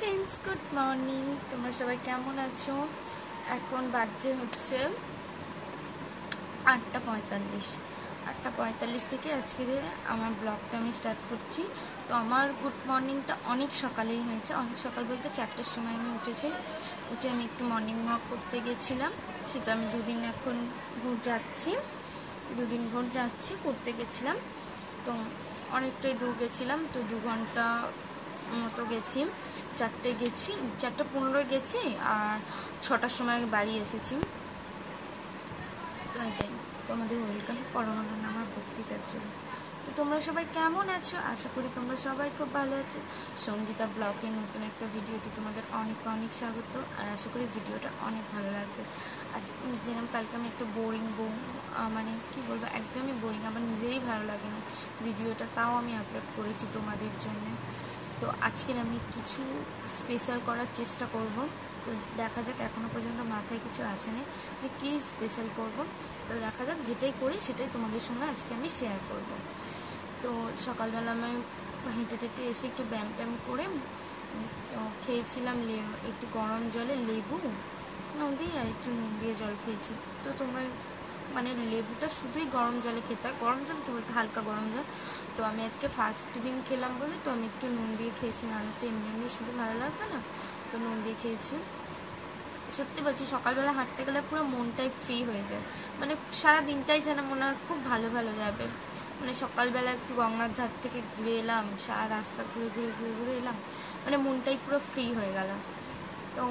Friends, good morning. তোমরা সবাই কেমন আছো? এখন বাজে হচ্ছে 8:45। 8:45 থেকে আজকে আমার ব্লগটা আমি স্টার্ট করছি। তো আমার গুড মর্নিংটা অনেক সকালেই হয়েছে। অনেক সকাল বলতে 4টার সময় আমি উঠে আমি একটু মর্নিং ওয়াক করতে গেছিলাম। সেটা আমি দুদিন ভোর যাচ্ছি করতে গেছিলাম। তো অনেকটাই দূর গেছিলাম, তো 2 ঘন্টা মতো গেছি। 4টায় গেছি, 4:15 গেছি আর 6টার সময় বাড়ি এসেছি। তো এটাই তোমাদের ওয়েলকাম করোনা আমার বক্তৃতার জন্য। তো তোমরা সবাই কেমন আছো? আশা করি তোমরা সবাই খুব ভালো আছো। সঙ্গীতা ব্লগের নতুন একটা ভিডিওতে তোমাদের অনেক অনেক স্বাগত। আর আশা করি ভিডিওটা অনেক ভালো লাগবে। আজ যেরকম কালকে আমি একটা মানে কি বলবো, একদমই বোরিং, আমার নিজেরই ভালো লাগে না ভিডিওটা, তাও আমি আপলোড করেছি তোমাদের জন্য। তো আজকের আমি কিছু স্পেশাল করার চেষ্টা করব। তো দেখা যাক, এখনও পর্যন্ত মাথায় কিছু আসেনি যে কী স্পেশাল করব। তো দেখা যাক, যেটাই করি সেটাই তোমাদের সঙ্গে আজকে আমি শেয়ার করব। তো সকালবেলা আমি হেঁটে এসে একটু ব্যায়াম করে তো খেয়েছিলাম একটু গরম জলে লেবু দিয়ে আর একটু নুন দিয়ে জল খেয়েছি। তো তোমরা মানে লেবুটা শুধুই গরম জলে খেতে হয়, গরম জল কি বলতে হালকা গরম জল। তো আমি আজকে ফার্স্ট দিন খেলাম বলে তো আমি একটু নুন দিয়ে খেয়েছি, নাহলে তো এমনি শুধু ভালো লাগবে না। তো নুন দিয়ে খেয়েছি। সত্যি বলছি, সকালবেলা হাঁটতে গেলে পুরো মনটাই ফ্রি হয়ে যায়, মানে সারা দিনটাই যেন মনে হয় খুব ভালো যাবে। মানে সকালবেলা একটু গঙ্গার ধার থেকে ঘুরে এলাম, সারা রাস্তা ঘুরে এলাম, মানে মনটাই পুরো ফ্রি হয়ে গেল। তো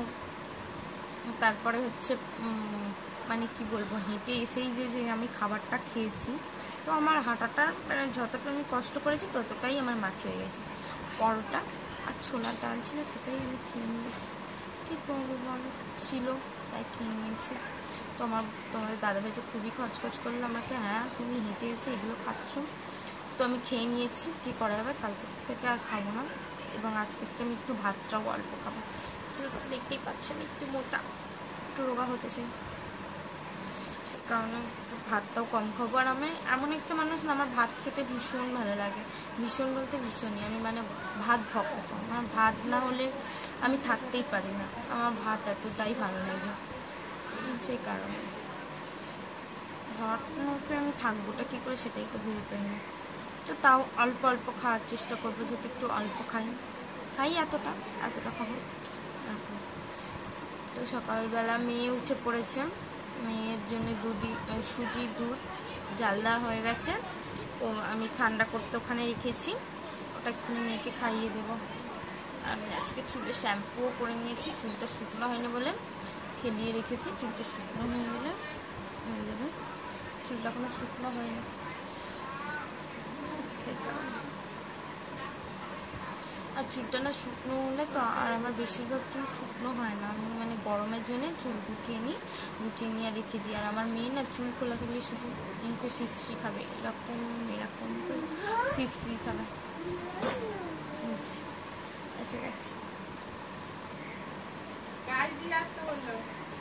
তারপরে হচ্ছে মানে কি বলবো, হেঁটে এসেই যে আমি খাবারটা খেয়েছি, তো আমার হাঁটাটা মানে যতটা আমি কষ্ট করেছি ততটাই আমার মাটি হয়ে গেছে। পরোটা আর ছোলার ডাল ছিল, সেটাই আমি খেয়ে নিয়েছি। কী করবো বলো, ছিল তাই খেয়ে নিয়েছি। তোমাদের দাদাভাই তো খুবই খচখচ করলো আমাকে, হ্যাঁ তুমি হেঁটে এসে এগুলো খাচ্ছ। তো আমি খেয়ে নিয়েছি, কী করা যাবে, কালকে থেকে আর খাবো না। এবং আজকে থেকে আমি একটু ভাতটাও অল্প খাবো। দেখতেই পাচ্ছ আমি একটু মোটা, একটু রোগা হতে চাই, সে কারণে একটু ভাতটাও কম খাবো। আর আমি এমন একটা মানুষ না, আমার ভাত খেতে ভীষণ ভালো লাগে, ভীষণ বলতে ভীষণই। আমি মানে ভাত ভক্ত, আমার ভাত না হলে আমি থাকতেই পারি না, আমার ভাত এতটাই ভালো লাগে। সেই কারণে ভাত না উঠলে আমি থাকবোটা কী করে সেটাই তো ভেবে পাই না। তো তাও অল্প খাওয়ার চেষ্টা করবো, যাতে একটু অল্প খাই এতটা খাবো। তো সকালবেলা মেয়ে উঠে পড়েছে, মেয়ের জন্য সুজি দুধ জাল দেওয়া হয়ে গেছে। তো আমি ঠান্ডা করতে ওখানে রেখেছি, ওটা এক্ষুনি মেয়েকে খাইয়ে দেবো। আমি আজকে চুলে শ্যাম্পুও করে নিয়েছি, চুলটা শুকনো হয়নি বলে খেলিয়ে রেখেছি, চুলটা শুকনো হয়ে গেলে হয়ে যাবে। চুলটা কোনো শুকনো হয়নি, সেই কারণে। আর চুলটা না শুকনো হলে তো, আর আমার বেশিরভাগ চুল শুকনো হয় না, আমি মানে গরমের জন্য চুল গুটিয়ে নিয়ে রেখে দিই। আর আমার মেয়ে না চুল খোলা থাকলে শুধু মুখে সিস্ট্রি খাবে, এরকম সিস্ট্রি খাবে। এসে গেছি,